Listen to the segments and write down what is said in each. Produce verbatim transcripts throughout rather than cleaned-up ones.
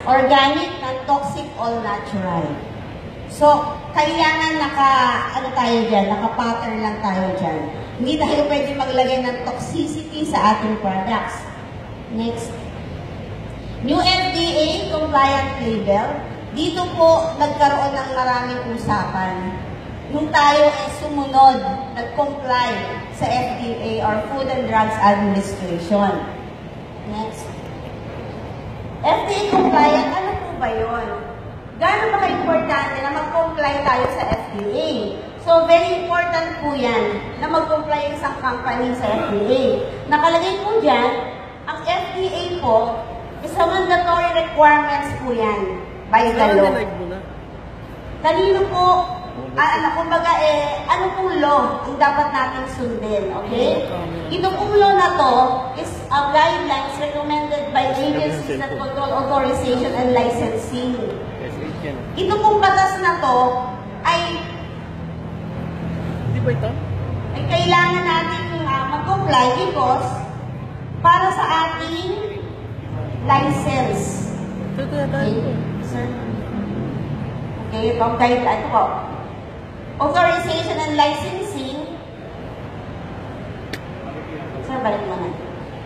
Organic, non-toxic, all natural. So, kailangan naka, ano tayo dyan, naka-pattern lang tayo dyan. Hindi tayo pwede maglagay ng toxicity sa ating products. Next. New F D A compliant label. Dito po, nagkaroon ng maraming usapan. Nung tayo ay sumunod, nag-comply sa F D A or Food and Drugs Administration. Next. F D A compliant, ano po ba yun? Gano'n ba ka-importante na mag-comply tayo sa F D A? So, very important po yan na mag-comply isang company sa F D A. Nakalagay po dyan, ang F D A po, is a mandatory requirements po yan by the law. Kanino po, ah, ano, kumbaga eh, ano pong law ang dapat natin sundin, okay? Ito pong law na to is a guidelines recommended by agencies that control authorization and licensing. Ito pong batas na to ay Di ba ito? ay kailangan natin uh, mag-comply because para sa ating license. Okay, sir. Okay, itong guideline. Ito po. Authorization and licensing. Sir, balik mo na.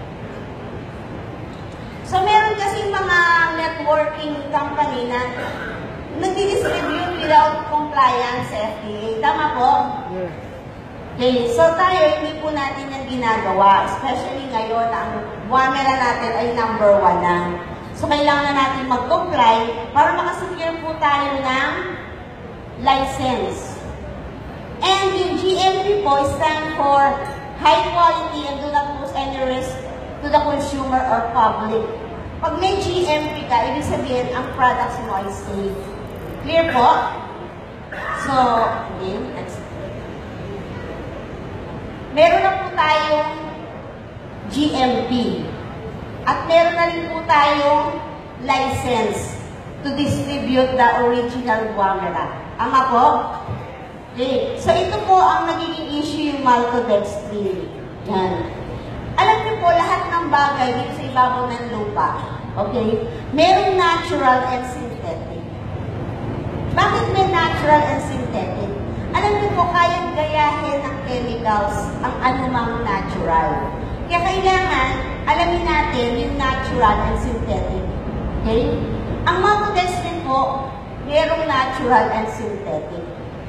So, meron kasing mga networking company na nagdi-distribute without compliance sa F D A. Tama po? Yes. Okay, so tayo, hindi po natin yan ginagawa. Especially ngayon, ang Wamera natin ay number one na. So, kailangan natin mag-comply para makasecure po tayo ng license. And yung G M P po stand for high quality and do not pose any risk to the consumer or public. Pag may G M P ka, ibig sabihin, ang products mo ay safe. Clear po? So, okay, next. Meron na po tayong G M P. At meron na rin po tayong license to distribute the original Wamera. Ama po? Okay. So, ito po ang nagiging issue yung maltodextrin. Yan. Alam niyo po, lahat ng bagay dito sa ibabaw ng lupa, okay, merong natural and synthetic. Bakit may natural and synthetic? Alam niyo po, kayang gayahin ng chemicals ang anumang natural. Kaya kailangan, alamin natin yung natural and synthetic. Okay? Ang maltodextrin po, merong natural and synthetic.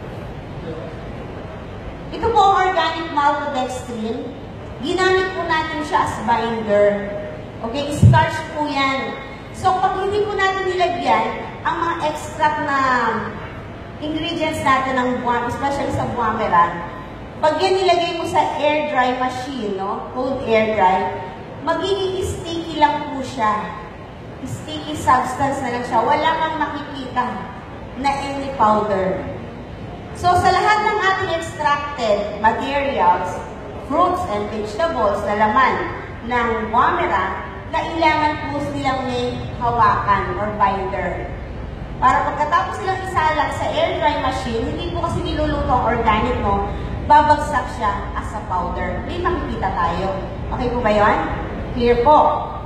Ito po ang organic maltodextrin. Ginamit po natin siya as binder. Okay? Starch po yan. So, pag hindi po natin nilagyan, ang mga extract na ingredients natin ng buwan, especially sa Wamera, pag yan nilagay mo sa air dry machine, no? Cold air dry, magiging sticky lang po siya. Sticky substance na lang siya. Wala kang makikita na any powder. So, sa lahat ng ating extracted materials, fruits and vegetables na laman ng Wamera, kailangan po silang may hawakan or binder. Para pagkatapos silang isalang sa air dry machine, hindi po kasi niluluto ang organic mo, babagsak siya as a powder. May makikita tayo. Okay po ba yun? Clear po.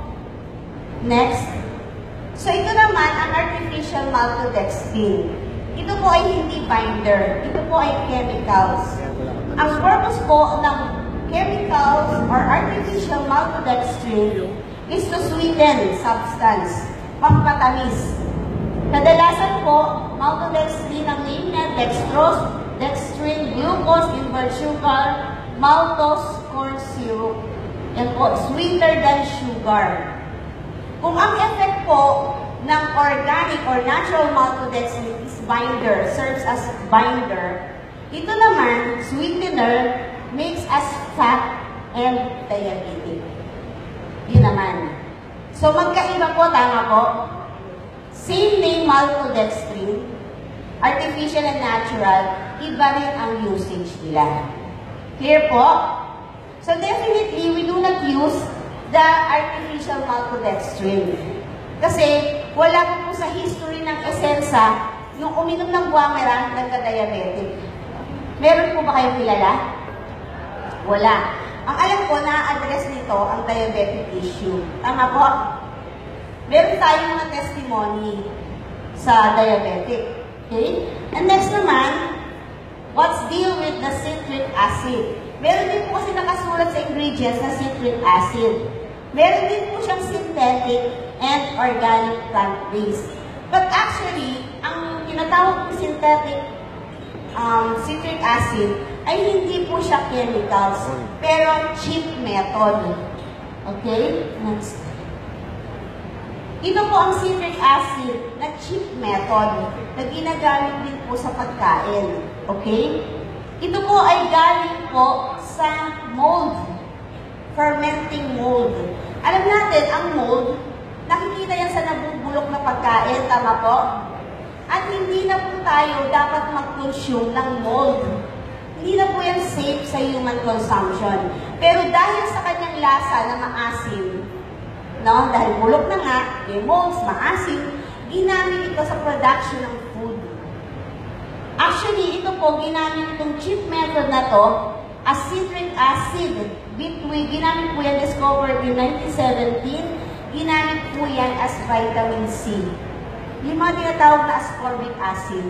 Next. So, ito naman ang artificial maltodextrin. Ito po ay hindi binder. Ito po ay chemicals. Ang purpose po ng chemicals or artificial maltodextrin is to sweeten substance, pampatamis. Kadalasan po, maltodextrin ang name niya, dextrose, dextrin, glucose, invert sugar, maltose, corn syrup. Yan po, sweeter than sugar. Kung ang effect po ng organic or natural maltodextrin is binder, serves as binder, ito naman, sweetener, makes us fat and diabetic. Yun naman. So, magkaiba po, tama po? Same name, maltodextrin, artificial and natural, iba rin ang usage nila. Clear po? So, definitely, we do not use the artificial maltodextrin. Kasi, wala po po sa history ng esensa, yung uminom ng Wamera, nagka-diabetic. Meron po ba kayong kilala? Wala. Ang alam ko, na-address nito ang diabetic issue. Tama po? Meron tayong mga testimony sa diabetic. Okay? And next naman, what's deal with the citric acid? Meron din po kasi nakasulat sa ingredients na citric acid. Meron din po siyang synthetic and organic plant-based. But actually, ang tinatawag po synthetic um, citric acid ay hindi po siya chemicals, pero cheap method. Okay? Next. Ito po ang citric acid na cheap method na ginagamit din po sa pagkain. Okay? Ito po ay galing po sa mold. Fermenting mold. Alam natin, ang mold, nakikita yan sa nabubulok na pagkain, tama po? At hindi na po tayo dapat mag-consume ng mold. Hindi na po yan safe sa human consumption. Pero dahil sa kanyang lasa na maasim, no? Dahil bulok na nga, may molds, maasim, ginamit ito sa production ng food. Actually, ito po, ginamit itong cheap method na to, as citric acid. Between, ginamit po yan, discovered in nineteen seventeen, ginamit po yan as vitamin C. Yung mga tinatawag na ascorbic acid.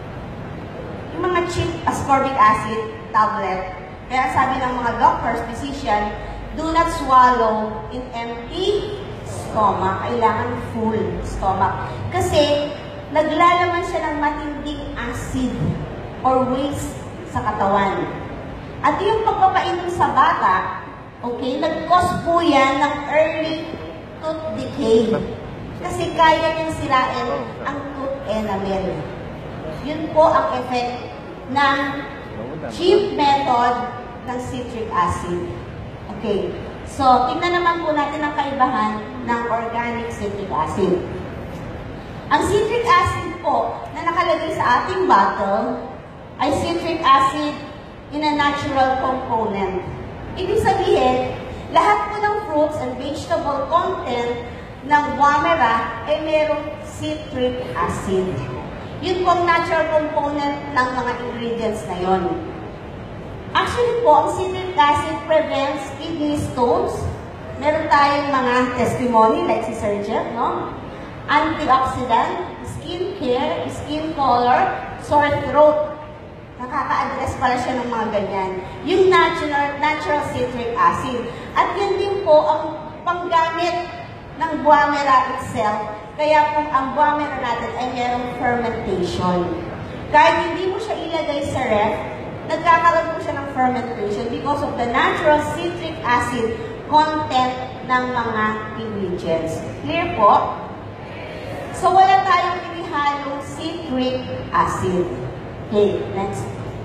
Yung mga cheap ascorbic acid tablet. Kaya sabi ng mga doctors, physician, do not swallow in empty stomach. Kailangan full stomach. Kasi, naglalaman siya ng matinding acid or waste sa katawan. At yung pagpapainom sa bata, okay, nag-cause po yan ng early tooth decay. Kasi kaya niyang sirain ang tooth enamel. Yun po ang effect ng cheap method ng citric acid. Okay. So, tingnan naman po natin ang kaibahan ng organic citric acid. Ang citric acid po na nakalagay sa ating bottle ay citric acid in a natural component. Ibig sabihin, lahat po ng fruits and vegetable content ng guamera ay merong citric acid. Yun po ang natural component ng mga ingredients na yon. Actually po, ang citric acid prevents kidney stones. Meron tayong mga testimony like si Sir Jeff, no? Antioxidant, skin care, skin color, sore throat. Nakaka-address pala siya ng mga ganyan. Yung natural, natural citric acid. At yun din po ang panggamit ng guamera itself. Kaya kung ang guamera natin ay merong fermentation. Kahit hindi mo siya ilagay sa ref, nagkakaroon po siya ng fermentation because of the natural citric acid content ng mga ingredients. Clear po? So, wala tayong inihalong citric acid. Okay, next.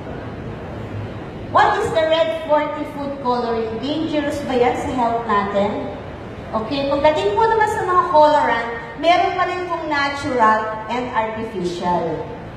What is the red forty food coloring? Dangerous ba yan sa health natin? Okay, pagdating po naman sa mga colorant, meron pa rin pong natural and artificial.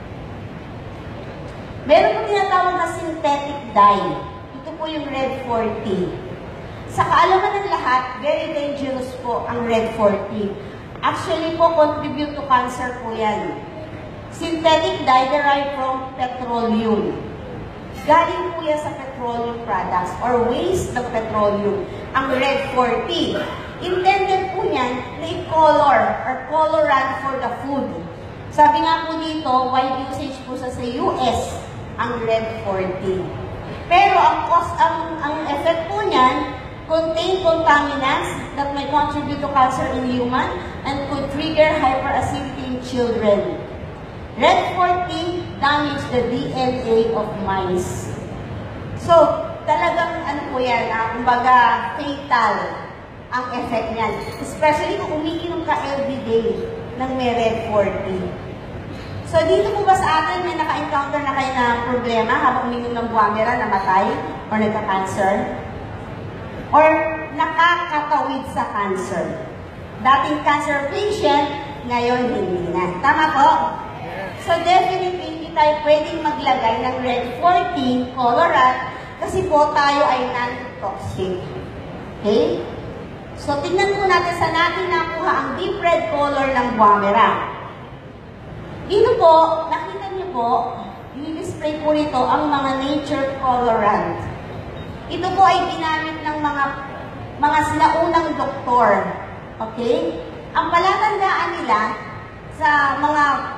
Meron po tinatawag na synthetic dye. Ito po yung red forty. Sa kaalaman ng lahat, very dangerous po ang red forty. Actually po, contribute to cancer po yan. Synthetic dye derived from petroleum. Galing po yan sa petroleum products or waste ng petroleum. Ang red forty. Intended po yan na i-color or colorant for the food. Sabi nga po dito, wide usage po sa, sa U S ang red forty. Pero ang cost, ang, ang effect po niyan, contain contaminants that may contribute to cancer in human and could trigger hyperacidity in children. red forty damage the D N A of mice. So, talagang ano po yan, ah, kumbaga fatal ang effect niyan. Especially kung umiinom ka every day ng may red forty. So, dito po ba sa atin may naka-encounter na kayo na problema habang umiinom ng guamera, namatay or nagka-cancer? Or nakakatawid sa cancer? Dating cancer patient, ngayon hindi na. Tama po? So, definitely, hindi tayo pwedeng maglagay ng red forty colorant kasi po tayo ay non-toxic. Okay? So, tignan po natin sa natin nakuha ang deep red color ng guamera. Dito po, nakita niyo po, i-display po nito ang mga nature colorant. Ito po ay ginamit ng mga mga sinaunang doktor. Okay? Ang palatandaan nila sa mga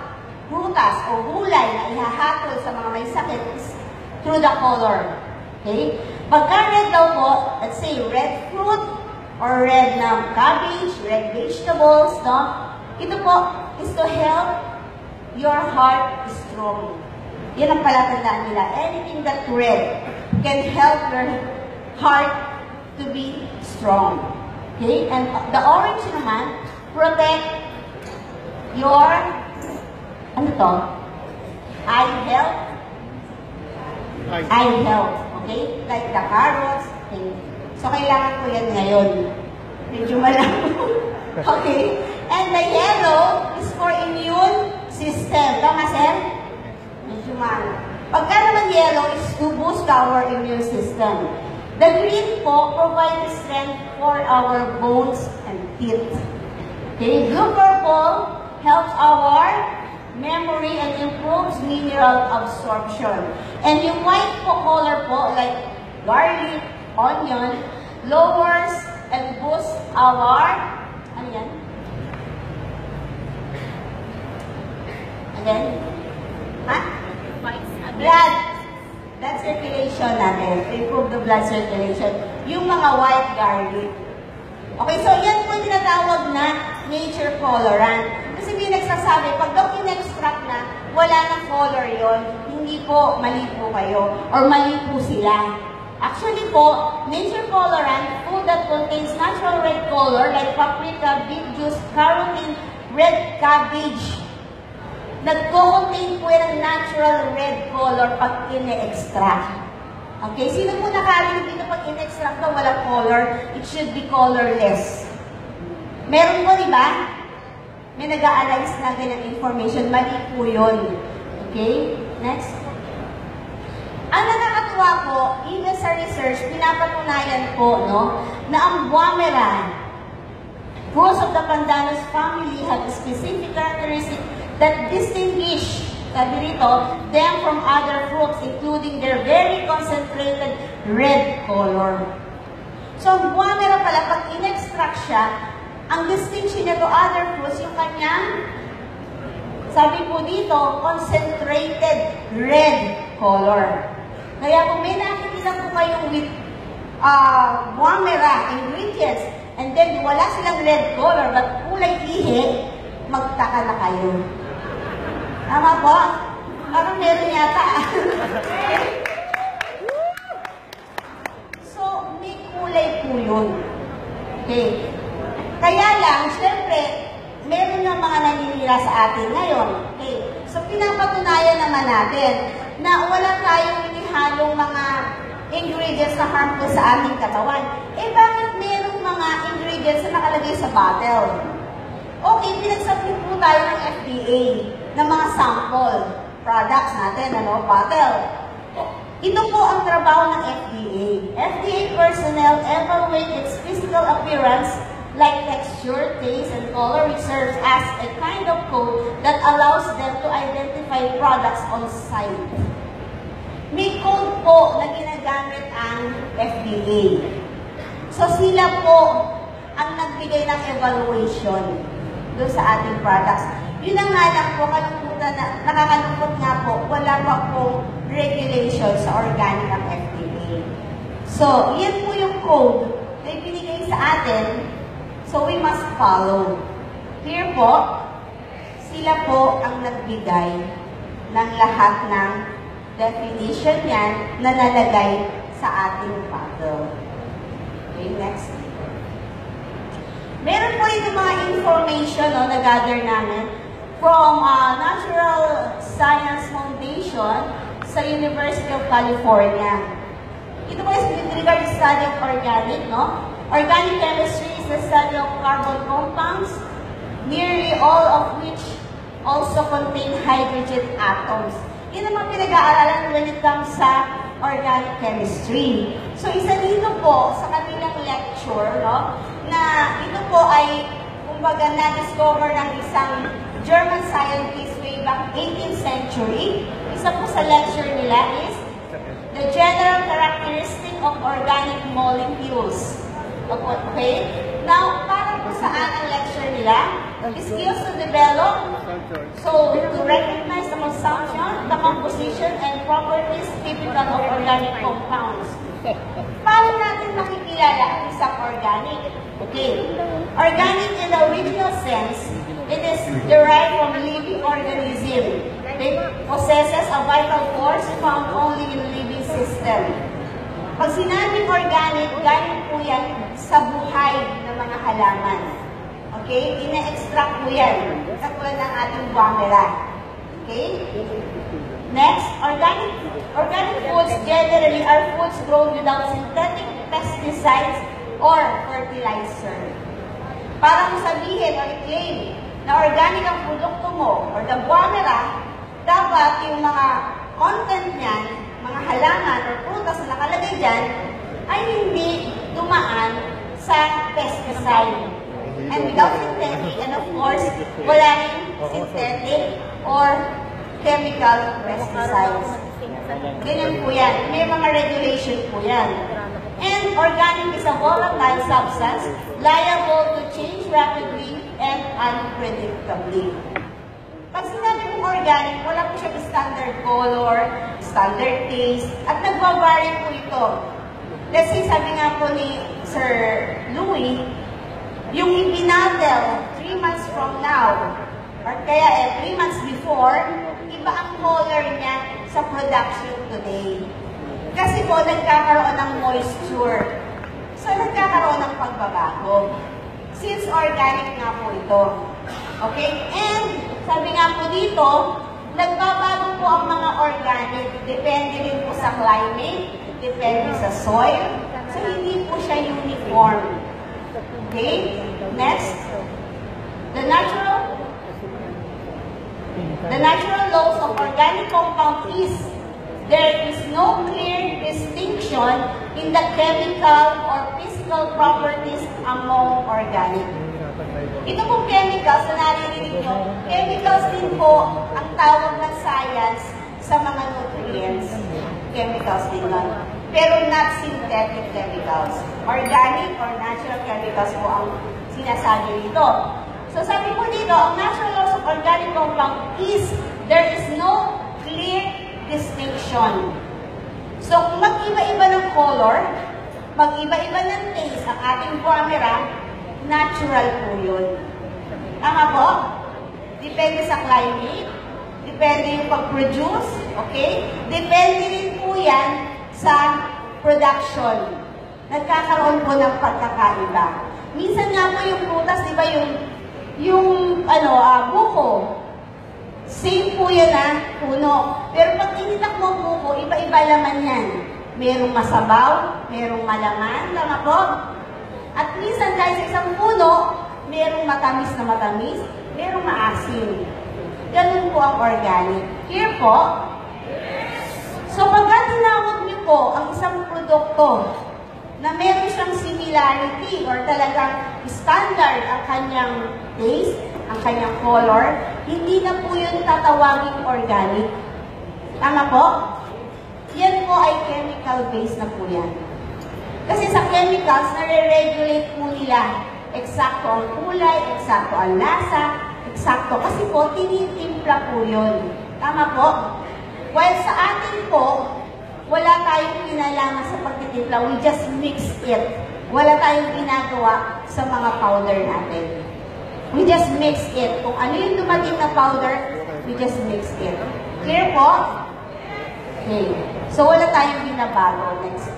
prutas o gulay na ihahatol sa mga may sakit is through the color. Okay? Pagka red daw po, let's say red fruit or red na cabbage, red vegetables, no? Ito po is to help your heart strong. Yan ang palatandaan nila. Anything that red can help your heart to be strong. Okay? And the orange naman, protect your, ano to? Eye health. Eye, Eye health. Okay? Like the carrots. Okay. So, kailangan ko yan ngayon. Medyo malabo. Okay? And the yellow is for immune system. Tama, sir? Medyo malo. Pagka naman yellow is to boost our immune system. The green po provides strength for our bones and teeth. Okay? Blue purple helps our memory and improves mineral absorption. And yung white po color po, like garlic, onion, lowers and boosts our, ano yan? Again? Ha? Blood. Blood circulation natin. Improve the blood circulation. Yung mga white garlic. Okay, so yan po tinatawag na nature colorant. Kasi may nagsasabi, pag daw in-extract na, wala nang color yon, hindi po, mali po kayo. Or mali po sila. Actually po, nature colorant, food that contains natural red color like paprika, beet juice, carotene, red cabbage. Nagko-contain po yan ng natural red color pag in-extract. Okay, sino po nakarinig dito pag in-extract na walang color? It should be colorless. Meron po, di ba? May nag-a-analyze na ganyan information. Mali po yun. Okay, next. Ang nakakatuwa po, even sa research, pinapatunayan po, no, na ang Guamera, fruits of the Pandanus family have a specific characteristic that distinguish, sabi rito, them from other fruits, including their very concentrated red color. So, ang Guamera pala, pag in-extract siya, ang distinction niya to other fruits, yung kanyang, sabi po dito, concentrated red color. Kaya kung may nakikita po kayong with uh, Guamera ingredients, and then wala silang red color, but kulay ihi, magtaka na kayo. Tama po? Parang meron yata. So, may kulay po yun. Okay. Kaya lang, syempre, meron ng mga naninira sa atin ngayon. Okay. So, pinapatunayan naman natin na wala tayong inihalong mga ingredients na harmful sa ating katawan. Eh, bakit merong mga ingredients na nakalagay sa bottle? Okay, pinagsabit po tayo ng F D A ng mga sample products natin, ano, bottle. Ito po ang trabaho ng F D A. F D A personnel evaluate its physical appearance like texture, taste, and color, which serves as a kind of code that allows them to identify products on site. May code po na ginagamit ang F D A. So sila po ang nagbigay ng evaluation doon sa ating products. Yun ang nga lang po, kalungkutan na, nakakalungkot nga po, wala pa po regulation sa organic ang F D A. So, yan po yung code na ibinigay sa atin, so we must follow. Here po, sila po ang nagbigay ng lahat ng definition yan na nalagay sa ating bottle. Okay, next. Meron po yung mga information no, na gather namin from uh, Natural Science Foundation sa University of California. Ito po is with regard to study of organic, no? Organic chemistry is the study of carbon compounds, nearly all of which also contain hydrogen atoms. Yun ang mga pinag-aaralan when it comes sa organic chemistry. So, isa dito po sa kanilang lecture, no, na ito po ay, kumbaga, na-discover ng isang German scientist way back eighteenth century. Isa po sa lecture nila is the general characteristic of organic molecules. Okay? Now, para po saan ang lecture nila? The skills to develop So, to recognize the consumption, the composition, and properties typical of organic compounds. Paano natin makikilala ang isang organic? Okay. Organic in the original sense, it is derived from living organism. It possesses a vital force found only in living system. Pag sinabing organic, galing po yan sa buhay ng mga halaman. Okay? Ina-extract po yan. Katulad ng ating guamera. Okay? Next, organic organic foods generally are foods grown without synthetic pesticides or fertilizer. Para mo sabihin o i-claim na organic ang produkto mo or the guamera, dapat yung mga content niyan, mga halaman or prutas na nakalagay dyan, ay hindi dumaan sa pesticide. And without synthetic, and of course, wala rin synthetic or chemical pesticides. Ganyan po yan. May mga regulation po yan. And organic is a volatile substance liable to change rapidly and unpredictably. Pag sinabi mong organic, wala po siya standard color, standard taste, at nagbabaring po ito. Let's say, sabi nga po ni Sir Louis, yung ipinatel three months from now, or kaya eh, three months before, iba ang color niya sa production today. Kasi po, nagkakaroon ng moisture. So, nagkakaroon ng pagbabago. Since organic nga po ito. Okay? And, sabi nga po dito, nagbabago po ang mga organic. Depende rin po sa climate, depende sa soil. So, hindi po siya uniform. Okay? Next. The natural The natural laws of organic compound is there is no clear distinction in the chemical or physical properties among organic. Ito pong chemicals na naririnig nyo, chemicals din po ang tawag ng science sa mga nutrients. Chemicals din nun. Pero not synthetic chemicals. Organic or natural chemicals po ang sinasabi dito. So sabi po dito, ang natural laws of organic compound is there is no clear distinction. So kung mag-iba-iba ng color, mag-iba-iba ng taste ang ating guamera, natural po yun. Tama po? Depende sa climate, depende yung pag-produce, okay? Depende rin po yan sa production. Nagkakaroon po ng pagkakaiba. Minsan nga po yung prutas, di ba yung yung ano, uh, buko, same po yan ah, puno. Pero pag initak mo buko, iba-iba laman yan. Merong masabaw, merong malaman, tama po? At minsan kahit sa isang puno, merong matamis na matamis, merong maasim. Ganun po ang organic. Clear po? So pagka tinawag niyo po ang isang produkto na meron siyang similarity or talagang standard ang kanyang taste, ang kanyang color, hindi na po yun tatawaging organic. Tama po? Yan po ay chemical-based na po yan. Kasi sa chemicals, nare-regulate po nila eksakto ang kulay, eksakto ang lasa, eksakto. Kasi po, tinitimpla po yun. Tama po? While sa atin po, wala tayong kinalaman sa pagtitimpla. We just mix it. Wala tayong ginagawa sa mga powder natin. We just mix it. Kung ano yung dumating na powder, we just mix it. Clear po? Okay. So, wala tayong binabago. Next.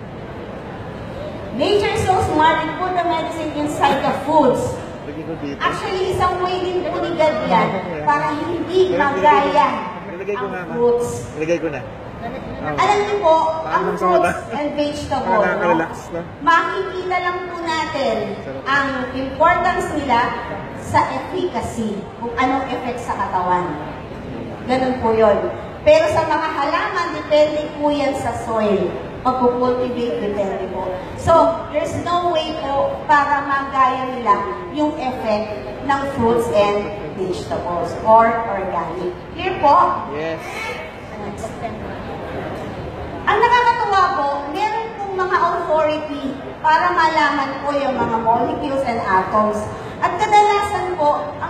Nature is so smart to put the medicine inside the foods. Actually, isang way din po ni God yan para hindi magaya ang fruits. Ilagay ko na. Alam niyo po, ang fruits and vegetable, no? Makikita lang po natin ang importance nila sa efficacy, kung anong effect sa katawan. Ganun po yun. Pero sa mga halaman, depende po yan sa soil. Pag-cultivate, depende po. So, there's no way po para magaya nila yung effect ng fruits and vegetables or organic. Clear po? Yes. Next. Ang nakakatuwa po, meron pong mga authority para malaman po yung mga molecules and atoms. At kadalasan po, ang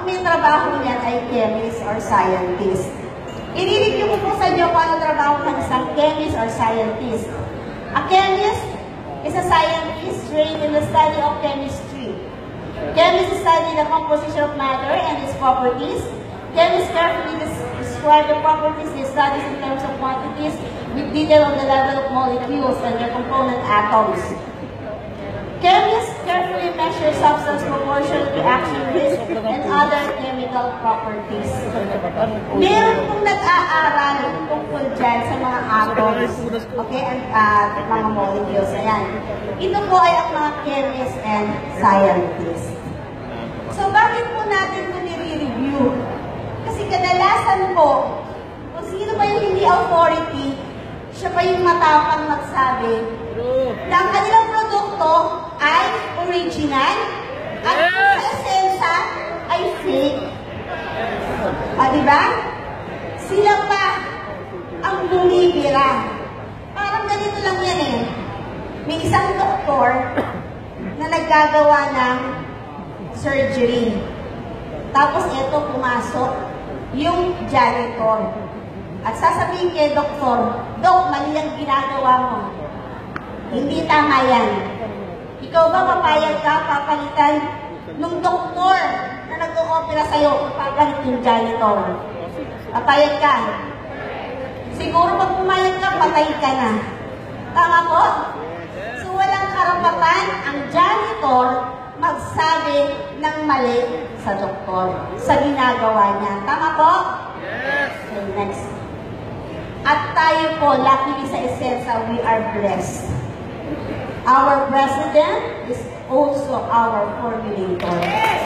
may trabaho niyan ay chemist or scientist. I-review ko po sa inyo kung ano trabaho ng isang chemist or scientist. A chemist is a scientist trained in the study of chemistry. Chemists study the composition of matter and its properties. Chemists carefully describe the properties they study in terms of quantities with detail on the level of molecules and their component atoms. Chemists carefully measure substance proportion, reaction risk, and other chemical properties. Meron pong nag-aaral tungkol dyan sa mga atoms, okay, and uh, mga molecules. Ayan. Ito po ay ang mga chemists and scientists. So, bakit po natin ito nire-review? Kasi kadalasan po, kung sino ba yung hindi authority, siya pa yung matapang magsabi na ang kanilang produkto ay original at yes! Sa esensya ay fake. Ah, diba? Sila pa ang bumibira. Parang ganito lang yan eh. May isang doktor na naggagawa ng surgery. Tapos ito pumasok yung janitor. At sasabihin kay doktor, Dok, mali ang ginagawa mo. Hindi tama yan. Ikaw ba papayag ka, papalitan nung doktor na nag-o-opera sa'yo, papalit yung janitor? Papayag ka. Siguro pag pumayag ka, patay ka na. Tama po? So walang karapatan ang janitor magsabi ng mali sa doktor, sa ginagawa niya. Tama po? Yes. Okay, next. At tayo po, luckily sa esensya, we are blessed. Our president is also our formulator. Yes.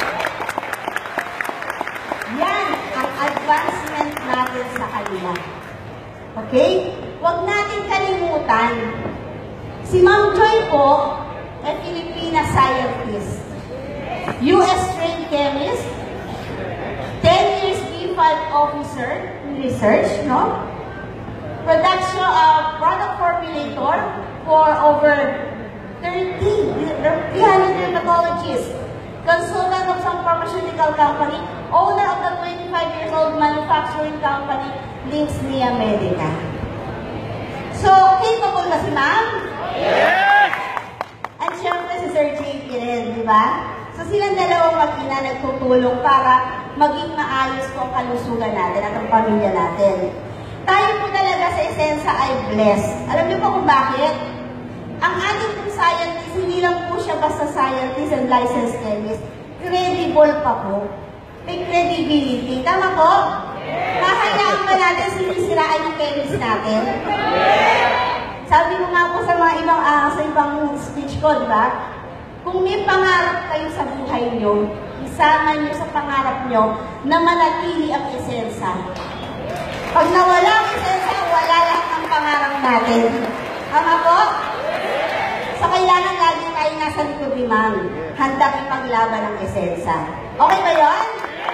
Yan ang advancement natin sa kanila. Okay? Huwag natin kalimutan. Si Ma'am Joy po, ay Filipina scientist. U S trained chemist. ten years B five officer in research, no? Production of product formulator for over thirty, three hundred dermatologists. Consultant of some pharmaceutical company. Owner of the twenty-five years old manufacturing company, Links Nia Medica. So, capable na si Ma'am? Yes! At syempre si Sir J P rin, di ba? So, silang dalawang mag-ina nagtutulong para maging maayos po ang kalusugan natin at ang pamilya natin. Tayo po talaga sa esensya ay blessed. Alam niyo po kung bakit? Ang ating pong scientist, hindi lang po siya basta scientist and licensed chemist. Credible pa po. May credibility. Tama po? Mahayaan ba natin sinisiraan yung chemist natin? Sabi ko nga po sa mga ibang, uh, sa ibang speech ko, di ba? Kung may pangarap kayo sa buhay nyo, isama nyo sa pangarap nyo na manatili ang esensya. Pag nawala ang esensya, wala lahat ng pangarap natin. Tama po? So, kailangan lagi tayo nasa likod ni Ma'am. Handang ipaglaban ang esensya. Okay ba yun?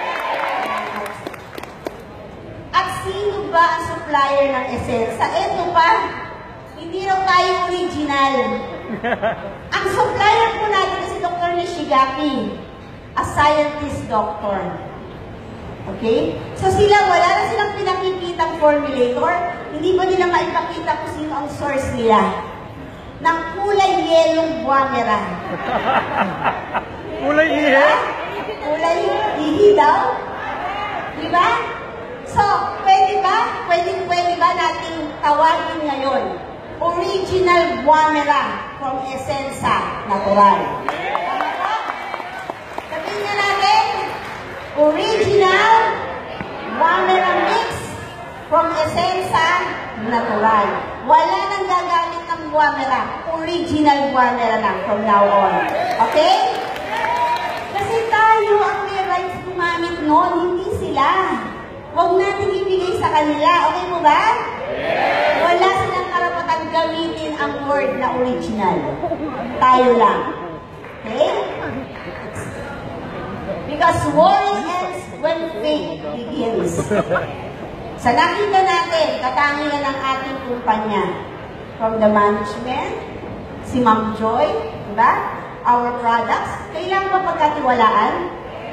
At sino ba ang supplier ng esensya? Ito pa, hindi raw tayo original. Ang supplier po natin si Doctor Nishigaki, a scientist doctor. Okay? So sila, wala na silang pinakikitang formulator. Hindi pa nila maipakita kung sino ang source nila. Ng kulay yelong buwamera. Kulay ihi? Kulay ihi daw? Diba? So, pwede ba? Pwede, pwede ba natin tawagin ngayon? Original buwamera from Essensa Natural. Tama ba? Sabihin na natin, original buwamera mix from Essensa Natural. Wala nang gagamit ng buwamera. Original buwamera lang from now on. Okay? Kasi tayo ang may rights gumamit noon, hindi sila. Huwag natin ibigay sa kanila. Okay mo ba? Yes. Wala silang karapatan gamitin ang word na original. Tayo lang. Okay? Because war ends when faith begins. Sa nakita natin, katangian ng ating kumpanya. From the management, si Ma'am Joy, diba? Our products, kailangan ba pagkatiwalaan?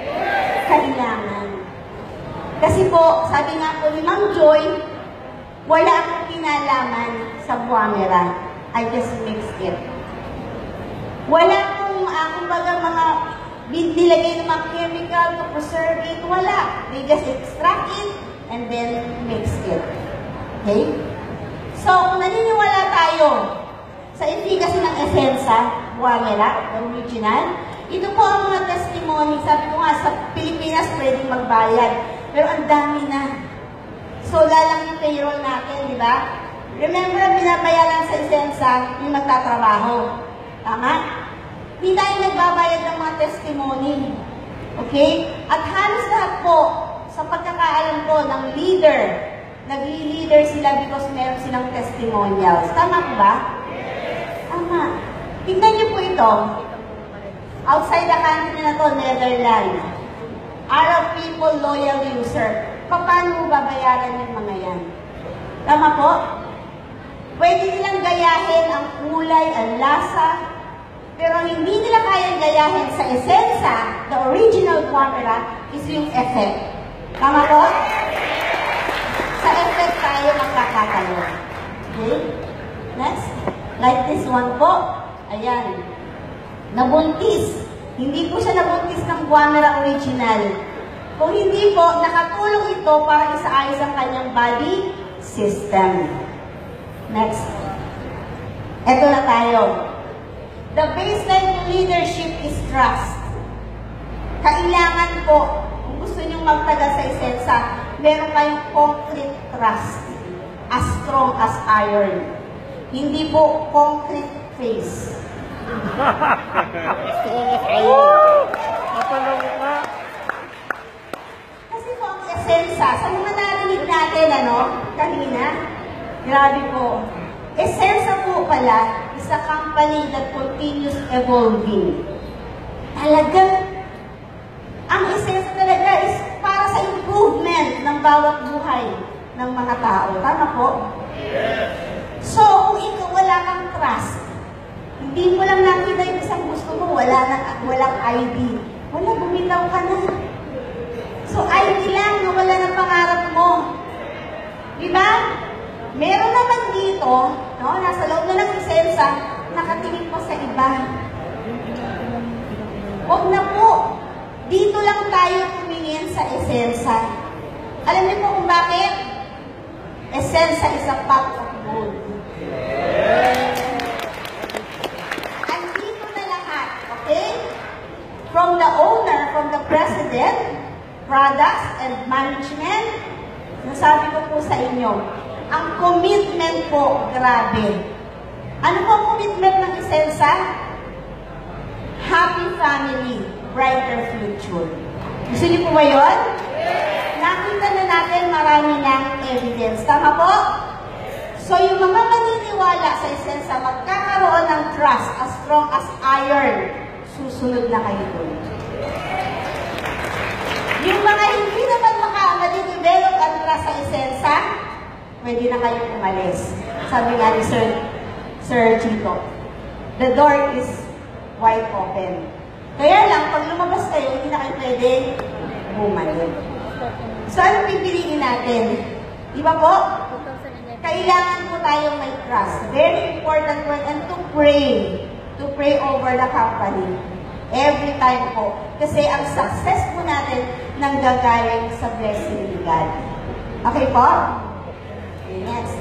Kailangan. Kasi po, sabi nga po ni Ma'am Joy, wala akong kinalaman sa Buamera. I just mixed it. Wala akong, uh, kumbaga, mga nilagay ng mga chemical to preserve it. Wala. They just extract it and then mix it. Okay? So, kung naniniwala tayo sa efficacy ng Essensa, Buamera, original, ito po ang mga testimony. Sabi ko nga, sa Pilipinas pwedeng magbayad. Pero ang dami na. So, lalang yung payroll natin, di ba? Remember, binabayaran sa Essensa yung magtatrabaho. Tama? Hindi tayo nagbabayad ng mga testimony. Okay? At halos lahat po, sa pagkakaalam ko, ng leader, nagli-leader sila because meron silang testimonials. Tama po ba? Tama. Tingnan niyo po ito. Outside the country na to, Netherlands. Arab people, loyal user. Paano mo babayaran yung mga yan? Tama po? Pwede nilang gayahin ang kulay, ang lasa, pero hindi nila kayang gayahin sa Essensa, the original Buamera, is yung effect. Tama po? Sa effect tayo magkakatalo. Okay? Next. Like this one po. Ayan. Nabuntis. Hindi po siya nabuntis ng Buamera original. Kung hindi po, nakatulong ito para isaayos ang kanyang body system. Next. Ito na tayo. The baseline of leadership is trust. Kailangan po, kung gusto nyo magtagal sa Essensa, meron kayong concrete trust. As strong as iron. Hindi po concrete face. Strong as iron. Napalaw ka. Kasi po ang Essensa, sa mga narinig natin, ano, kanina, grabe po. Essensa po pala is a company that continues evolving. Talagang, ang Essensa talaga is para sa improvement ng bawat buhay ng mga tao. Tama po? Yes. So, kung ikaw wala kang trust, hindi mo lang nakita yung isang gusto mo, wala nang, walang I D. Wala, bumitaw ka na. So, I D lang na wala ng pangarap mo. Diba? Meron naman dito, no, nasa loob na ng Essensa, nakatingin pa sa iba. Huwag na po. Dito lang tayo tumingin sa Essensa. Alam niyo po kung bakit? Essensa is a pot of gold. Andito na lahat, okay? From the owner, from the president, products and management, nasabi ko po sa inyo, ang commitment po, grabe. Ano po ang commitment ng Essensa? Happy family, brighter future. Gusto niyo po ba yun? Nakita na natin marami ng evidence. Tama po? So, yung mga maniniwala sa Essensa, magkakaroon ng trust as strong as iron, susunod na kayo doon. Yung mga hindi naman maka-develop ang trust sa Essensa, pwede na kayong umalis. Sabi nga ni Sir, Sir Chito, the door is wide open. Kaya lang, pag lumabas kayo, hindi na kayo pwede bumalik. So, ano pipiliin natin? Di ba po? Kailangan po tayong may trust. Very important one. And to pray. To pray over the company. Every time po. Kasi ang success po natin nanggagaling sa blessing ni God. Okay po? Next.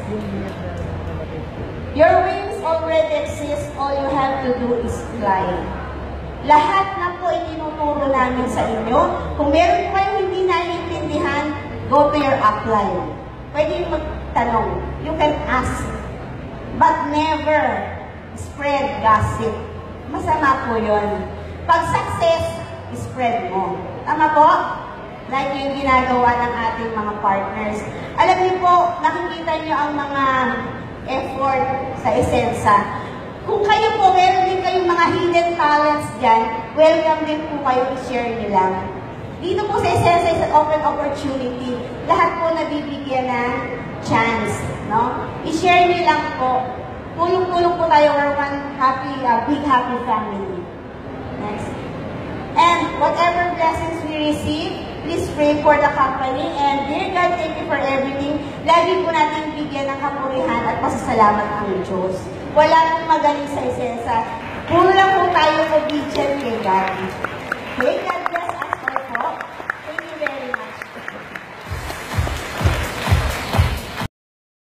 Your wings already exist. All you have to do is fly. Lahat na po itinuturo namin sa inyo. Kung meron po kayong hindi naiintindihan, go to your upline. Pwede yung magtanong. You can ask. But never spread gossip. Masama po yun. Pag success, spread mo. Tama po? Like yung ginagawa ng ating mga partners. Alam niyo po, nakikita niyo ang mga effort sa Essensa. Kung kayo po, meron din kayong mga hidden talents dyan, welcome din po kayo, i-share nyo lang. Dito po sa Essensa is an open opportunity. Lahat po nabibigyan ng chance. No? I-share nyo lang po. Tulong-tulong po tayo, we're one happy, uh, big happy family. Next. And whatever blessings we receive, please pray for the company. And dear God, thank you for everything. Lagi po natin bigyan ng kapurihan at pasasalamat ang Diyos. Wala pong magaling sa isensa. Puro lang po tayo obedient kay God.